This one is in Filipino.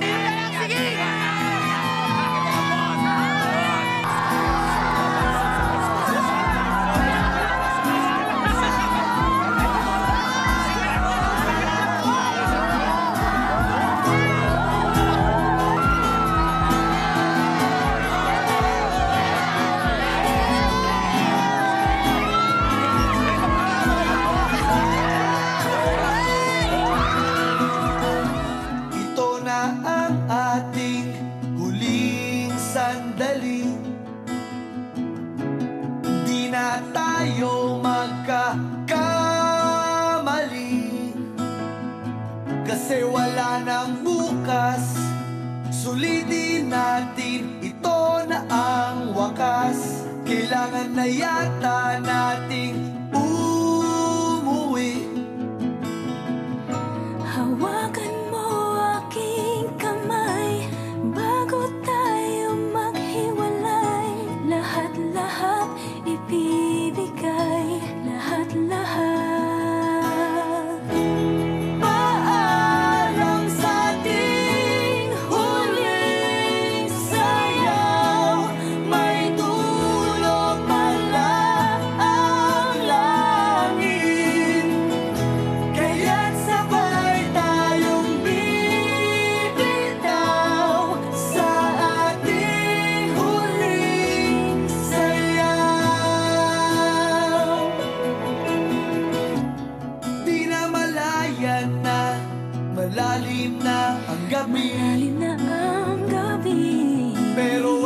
Sandali, di na tayo magkakamali, kasi wala nang bukas. Sulitin natin, ito na ang wakas. Kailangan na yata nating umuwi. Hawakan mo aking kamay bago tayo maghiwalay. Lahat-lahat ibibigay, lahat-lahat. Paalam sa ating huling sayaw. May dulog pala ang langit, kaya't sabay tayong bibitaw sa ating huling sayaw. Di na malayan na, malalim na ang gabi, Malalim na ang gabi, pero